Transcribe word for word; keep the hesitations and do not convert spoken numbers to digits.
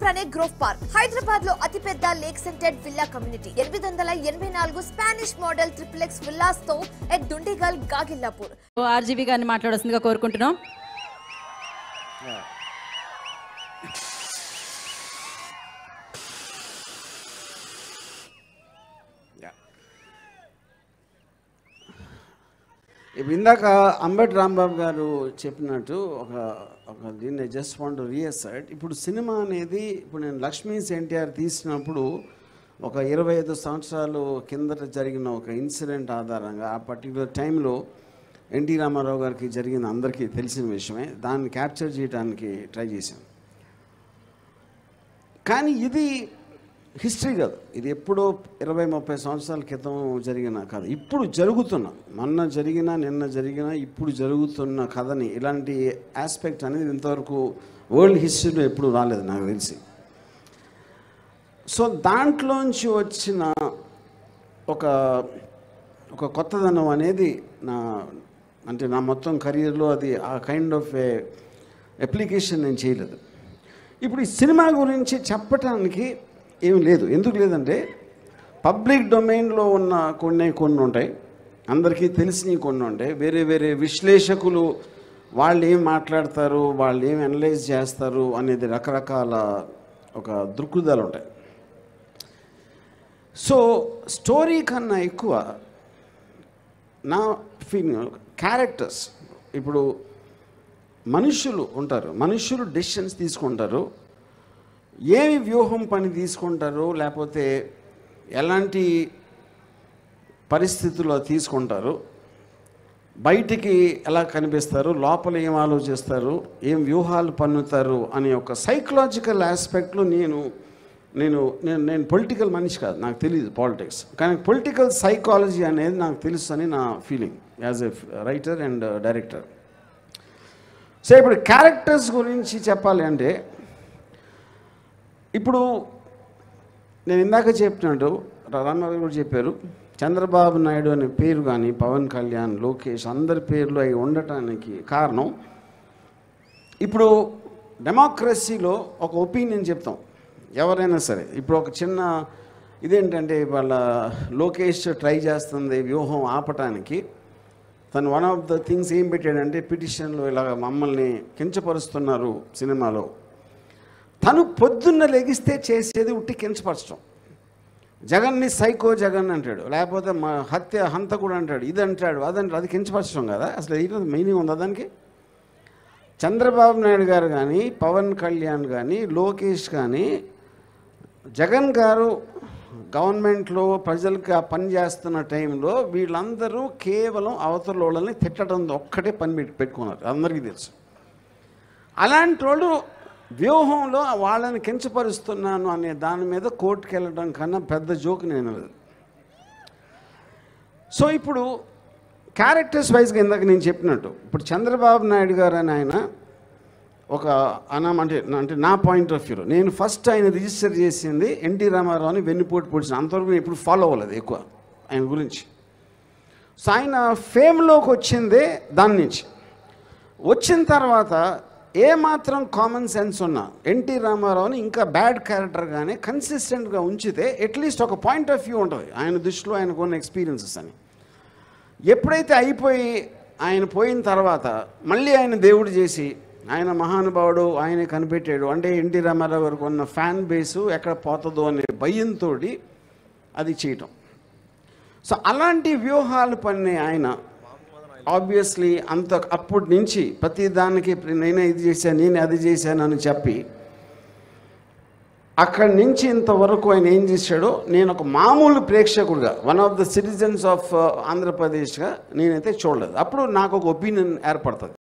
పక్కనే grove park. Hyderabad లో అతిపెద్ద లేక్ సెంటెడ్ విల్లా కమ్యూనిటీ. ఎనిమిది వందల ఎనభై నాలుగు Spanish model triple X villas తో ఎట్ దుండిగల్ గాగిల్లాపూర్. ఆర్జీబీ గారిని మాట్లాడాల్సిందిగా కోరుకుంటున్నాం. ఇప్పుడు ఇందాక అంబటి రాంబాబు గారు చెప్పినట్టు ఒక ఒక దీన్ని జస్ట్ వాంట్ రీఅసర్ట్. ఇప్పుడు సినిమా అనేది ఇప్పుడు నేను లక్ష్మీస్ ఎన్టీఆర్ తీసినప్పుడు ఒక ఇరవై ఐదు సంవత్సరాలు కిందట జరిగిన ఒక ఇన్సిడెంట్ ఆధారంగా ఆ పర్టికులర్ టైంలో ఎన్టీ రామారావు గారికి జరిగిన అందరికీ తెలిసిన విషయమే, దాన్ని క్యాప్చర్ చేయడానికి ట్రై చేశాను. కానీ ఇది హిస్టరీ కాదు, ఇది ఎప్పుడో ఇరవై ముప్పై సంవత్సరాల క్రితం జరిగిన కథ. ఇప్పుడు జరుగుతున్న మొన్న జరిగిన నిన్న జరిగిన ఇప్పుడు జరుగుతున్న కథని ఇలాంటి ఆస్పెక్ట్ అనేది ఇంతవరకు వరల్డ్ హిస్టరీలో ఎప్పుడు రాలేదు నాకు తెలిసి. సో దాంట్లోంచి వచ్చిన ఒక ఒక కొత్తదనం అనేది నా అంటే నా మొత్తం కెరీర్లో అది ఆ కైండ్ ఆఫ్ ఏ అప్లికేషన్ నేను చేయలేదు. ఇప్పుడు ఈ సినిమా గురించి చెప్పటానికి ఏం లేదు. ఎందుకు లేదంటే పబ్లిక్ డొమైన్లో ఉన్న కొన్ని కొన్ని ఉంటాయి, అందరికీ తెలిసినవి కొన్ని ఉంటాయి. వేరే వేరే విశ్లేషకులు వాళ్ళు ఏం మాట్లాడతారు, వాళ్ళు ఏం అనలైజ్ చేస్తారు అనేది రకరకాల ఒక దృక్పథాలు ఉంటాయి. సో స్టోరీ కన్నా ఎక్కువ నా ఫీలింగ్ క్యారెక్టర్స్. ఇప్పుడు మనుషులు ఉంటారు, మనుషులు డెసిషన్స్ తీసుకుంటారు, ఏమి వ్యూహం పని తీసుకుంటారు, లేకపోతే ఎలాంటి పరిస్థితుల్లో తీసుకుంటారు, బయటికి ఎలా కనిపిస్తారు, లోపల ఏం ఆలోచిస్తారు, ఏం వ్యూహాలు పన్నుతారు అనే ఒక సైకలాజికల్ ఆస్పెక్ట్లో నేను నేను నేను నేను పొలిటికల్ మనిషి కాదు, నాకు తెలియదు పాలిటిక్స్, కానీ పొలిటికల్ సైకాలజీ అనేది నాకు తెలుసు అని నా feeling as a writer and director. So ఇప్పుడు క్యారెక్టర్స్ గురించి చెప్పాలి అంటే, ఇప్పుడు నేను ఇందాక చెప్పినట్టు రామారావు కూడా చెప్పారు, చంద్రబాబు నాయుడు అనే పేరు కానీ పవన్ కళ్యాణ్, లోకేష్ అందరి పేర్లు అవి ఉండటానికి కారణం, ఇప్పుడు డెమోక్రసీలో ఒక ఒపీనియన్ చెప్తాం ఎవరైనా సరే. ఇప్పుడు ఒక చిన్న ఇదేంటంటే వాళ్ళ లోకేష్ ట్రై చేస్తుంది వ్యూహం ఆపటానికి. తను వన్ ఆఫ్ ద థింగ్స్ ఏం పెట్టాడంటే పిటిషన్లో ఇలాగ మమ్మల్ని కించపరుస్తున్నారు సినిమాలో. తను పొద్దున్న లెగిస్తే చేసేది ఉట్టి కించపరచడం. జగన్ని సైకో జగన్ అంటాడు, లేకపోతే మా హత్య హంతకుడు అంటాడు, ఇది అంటాడు, అదంటాడు, అది కించపరచడం కదా. అసలు ఇది మీనింగ్ ఉందా దానికి? చంద్రబాబు నాయుడు గారు కానీ పవన్ కళ్యాణ్ కానీ లోకేష్ కానీ జగన్ గారు గవర్నమెంట్లో ప్రజలకు ఆ పని చేస్తున్న టైంలో వీళ్ళందరూ కేవలం అవతల వాళ్ళని తిట్టడం ఒక్కటే పని పెట్టి పెట్టుకున్నారు, అందరికీ తెలుసు. అలాంటి వాళ్ళు వ్యూహంలో వాళ్ళని కించపరుస్తున్నాను అనే దాని మీద కోర్టుకు వెళ్ళడం కన్నా పెద్ద జోక్ నేను. సో ఇప్పుడు క్యారెక్టర్స్ వైజ్గా ఇందాక నేను చెప్పినట్టు, ఇప్పుడు చంద్రబాబు నాయుడు గారు అని ఆయన ఒక అనం అంటే అంటే నా పాయింట్ ఆఫ్ వ్యూలో నేను ఫస్ట్ ఆయన రిజిస్టర్ చేసింది ఎన్టీ రామారావు అని వెన్నుపోటు పొడిచిన, అంతవరకు నేను ఇప్పుడు ఫాలో అవ్వలేదు ఎక్కువ ఆయన గురించి. సో ఆయన ఫేమ్లోకి వచ్చిందే దాని నుంచి. వచ్చిన తర్వాత ఏమాత్రం కామన్ సెన్స్ ఉన్నా ఎన్టీ రామారావుని ఇంకా బ్యాడ్ క్యారెక్టర్గానే కన్సిస్టెంట్గా ఉంచితే అట్లీస్ట్ ఒక పాయింట్ ఆఫ్ వ్యూ ఉంటుంది ఆయన దృష్టిలో ఆయనకు ఉన్న ఎక్స్పీరియన్సెస్ అని. ఎప్పుడైతే అయిపోయి ఆయన పోయిన తర్వాత మళ్ళీ ఆయన దేవుడు చేసి ఆయన మహానుభావుడు ఆయనే కనిపెట్టాడు అంటే ఎన్టీ రామారావు గారికి ఉన్న ఫ్యాన్ బేసు ఎక్కడ పోతుందో అనే భయంతో అది చేయటం. సో అలాంటి వ్యూహాలు పన్నే ఆయన ఆబ్వియస్లీ అంత అప్పటి నుంచి ప్రతి దానికి నేనే ఇది చేశాను నేనే అది చేశాను అని చెప్పి అక్కడి నుంచి ఇంతవరకు ఆయన ఏం చేశాడో నేను ఒక మామూలు ప్రేక్షకుడిగా one of the citizens of ఆంధ్రప్రదేశ్గా నేనైతే చూడలేదు. అప్పుడు నాకు ఒక ఒపీనియన్ ఏర్పడుతుంది.